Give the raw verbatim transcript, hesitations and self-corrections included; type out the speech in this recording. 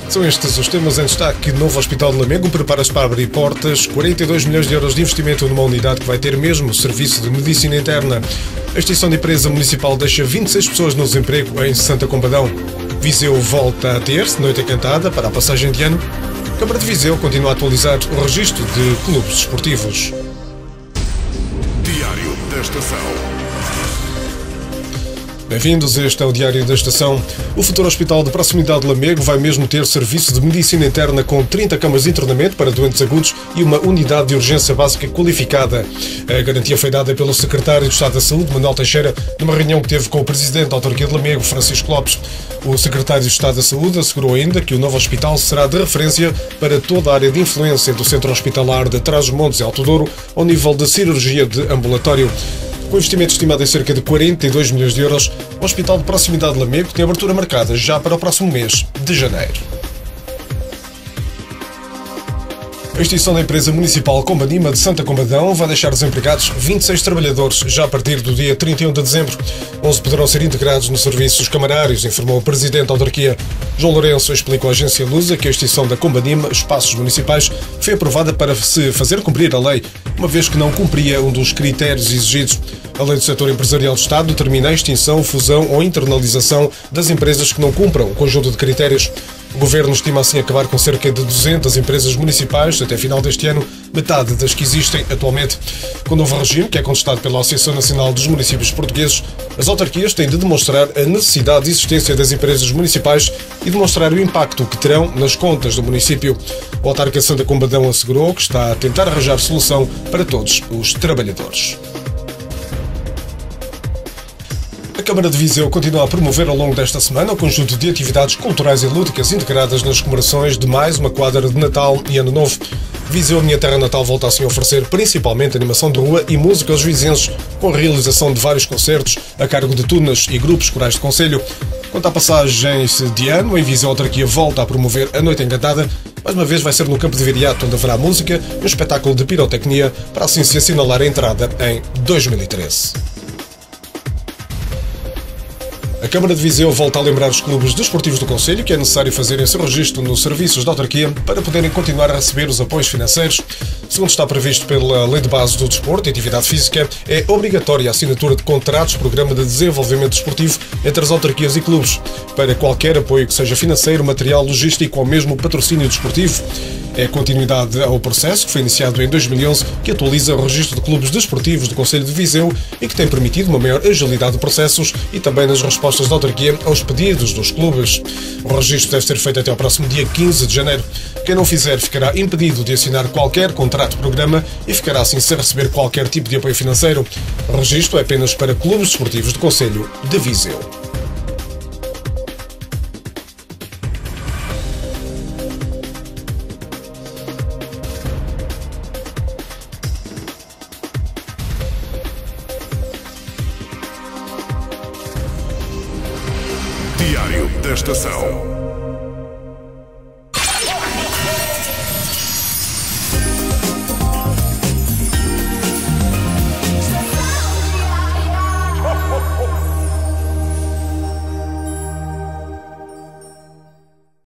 São estes os temas em destaque. Novo Hospital de Lamego prepara-se para abrir portas. quarenta e dois milhões de euros de investimento numa unidade que vai ter mesmo serviço de medicina interna. A extinção de empresa municipal deixa vinte e seis pessoas no desemprego em Santa Combadão. Viseu volta a ter noite encantada para a passagem de ano. A Câmara de Viseu continua a atualizar o registro de clubes esportivos. Diário da Estação. Bem-vindos, este é o Diário da Estação. O futuro Hospital de Proximidade de Lamego vai mesmo ter serviço de medicina interna com trinta camas de internamento para doentes agudos e uma unidade de urgência básica qualificada. A garantia foi dada pelo secretário de Estado da Saúde, Manuel Teixeira, numa reunião que teve com o presidente da autarquia de Lamego, Francisco Lopes. O secretário de Estado da Saúde assegurou ainda que o novo hospital será de referência para toda a área de influência do Centro Hospitalar de Trás-os-Montes e Alto Douro, ao nível de cirurgia de ambulatório. Com investimento estimado em cerca de quarenta e dois milhões de euros, o Hospital de Proximidade de Lamego tem abertura marcada já para o próximo mês de janeiro. A extinção da empresa municipal Combadima de Santa Combadão vai deixar desempregados vinte e seis trabalhadores já a partir do dia trinta e um de dezembro. onze poderão ser integrados nos serviços camarários, informou o presidente da autarquia. João Lourenço explicou à agência Lusa que a extinção da Combadima, espaços municipais, foi aprovada para se fazer cumprir a lei, uma vez que não cumpria um dos critérios exigidos. A lei do setor empresarial do Estado determina a extinção, fusão ou internalização das empresas que não cumpram um conjunto de critérios. O Governo estima assim acabar com cerca de duzentas empresas municipais até final deste ano, metade das que existem atualmente. Com o novo regime, que é contestado pela Associação Nacional dos Municípios Portugueses, as autarquias têm de demonstrar a necessidade de existência das empresas municipais e demonstrar o impacto que terão nas contas do município. O autarca Santa Combadão assegurou que está a tentar arranjar solução para todos os trabalhadores. A Câmara de Viseu continua a promover ao longo desta semana o conjunto de atividades culturais e lúdicas integradas nas comemorações de mais uma quadra de Natal e Ano Novo. Viseu, minha terra natal, volta assim a oferecer principalmente animação de rua e música aos vizinhos, com a realização de vários concertos a cargo de tunas e grupos corais de concelho. Quanto à passagem de ano, em Viseu a autarquia volta a promover a Noite Encantada. Mais uma vez vai ser no Campo de Viriato, onde haverá música e um espetáculo de pirotecnia para assim se assinalar a entrada em dois mil e treze. A Câmara de Viseu volta a lembrar os clubes desportivos do concelho que é necessário fazerem seu registro nos serviços da autarquia para poderem continuar a receber os apoios financeiros. Segundo está previsto pela Lei de Base do Desporto e Atividade Física, é obrigatória a assinatura de contratos de Programa de Desenvolvimento Desportivo entre as autarquias e clubes, para qualquer apoio que seja financeiro, material, logístico ou mesmo patrocínio desportivo. É continuidade ao processo que foi iniciado em dois mil e onze, que atualiza o registro de clubes desportivos do Concelho de Viseu e que tem permitido uma maior agilidade de processos e também nas respostas da autarquia aos pedidos dos clubes. O registro deve ser feito até ao próximo dia quinze de janeiro. Quem não fizer ficará impedido de assinar qualquer contrato-programa e ficará assim sem receber qualquer tipo de apoio financeiro. O registro é apenas para clubes desportivos do Concelho de Viseu. Diário da Estação.